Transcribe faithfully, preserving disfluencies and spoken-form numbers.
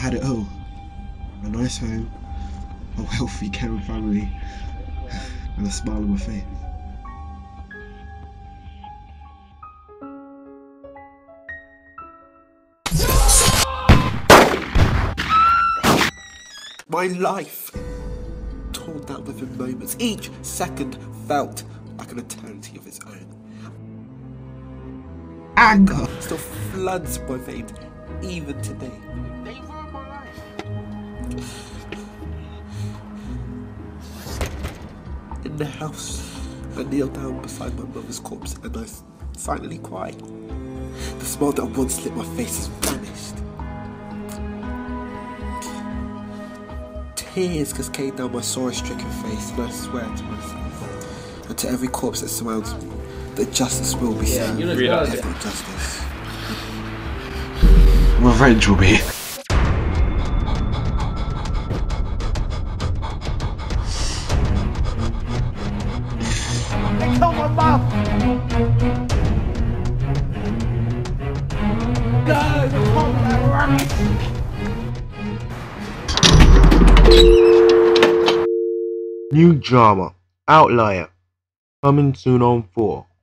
had it all. A nice home, a wealthy, caring family, and a smile on my face. My life torn down within moments. Each second felt like an eternity of its own. Anger still floods my veins, even today. They ruined my life. In the house, I kneel down beside my mother's corpse and I silently cry. The smile that once lit my face has vanished. Tears cascade down my sorrow-stricken face, and I swear to myself and to every corpse that surrounds me that justice will be served. Yeah, Ethnic justice. Revenge will be. They killed my mom. No, the combat rabbit. New drama, Outlier, coming soon on four.